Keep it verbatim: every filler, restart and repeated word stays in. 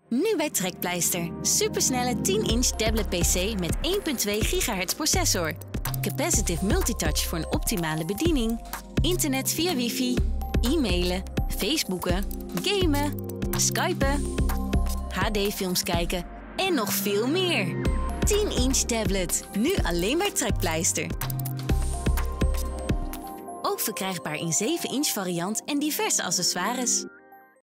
Nu bij Trekpleister. Supersnelle tien inch tablet P C met één komma twee gigahertz processor. Capacitive multitouch voor een optimale bediening. Internet via wifi. E-mailen. Facebooken. Gamen. Skypen. H D-films kijken. En nog veel meer. tien inch tablet. Nu alleen bij Trekpleister. Ook verkrijgbaar in zeven inch variant en diverse accessoires.